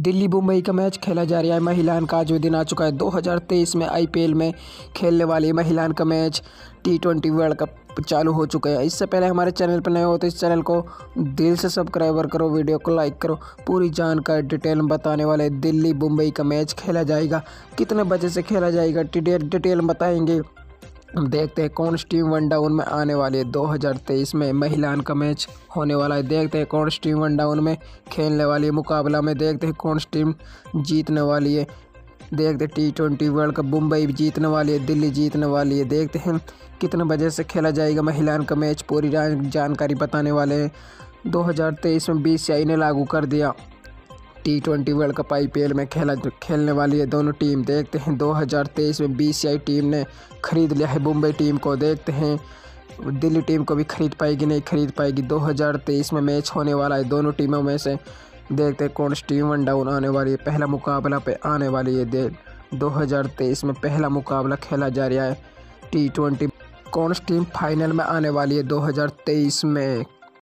दिल्ली मुंबई का मैच खेला जा रहा है। महिलान का आज वो दिन आ चुका है। 2023 में आईपीएल में खेलने वाली महिलान का मैच T20 वर्ल्ड कप चालू हो चुका है। इससे पहले हमारे चैनल पर नए हो तो इस चैनल को दिल से सब्सक्राइबर करो, वीडियो को लाइक करो। पूरी जानकारी डिटेल में बताने वाले दिल्ली मुंबई का मैच खेला जाएगा, कितने बजे से खेला जाएगा डिटेल में बताएंगे। देखते हैं कौन सी टीम वन डाउन में आने वाली है। 2023 में महिलान का मैच होने वाला है। देखते हैं कौन सी टीम वन डाउन में खेलने वाली है। मुकाबला में देखते हैं कौन सी टीम जीतने वाली है। देखते हैं T20 वर्ल्ड कप मुंबई जीतने वाली है, दिल्ली जीतने वाली है। देखते हैं कितने बजे से खेला जाएगा महिलान का मैच, पूरी जानकारी बताने वाले हैं। 2023 में BCCI ने लागू कर दिया T20 वर्ल्ड कप आईपीएल में खेलने वाली है दोनों टीम। देखते हैं 2023 में BCCI टीम ने खरीद लिया है मुंबई टीम को। देखते हैं दिल्ली टीम को भी खरीद पाएगी नहीं खरीद पाएगी। 2023 में मैच होने वाला है दोनों टीमों में से। देखते हैं कौन सी टीम वन डाउन आने वाली है, पहला मुकाबला पे आने वाली है। 2023 में पहला मुकाबला खेला जा रहा है T20। कौन सी टीम फाइनल में आने वाली है 2023 में।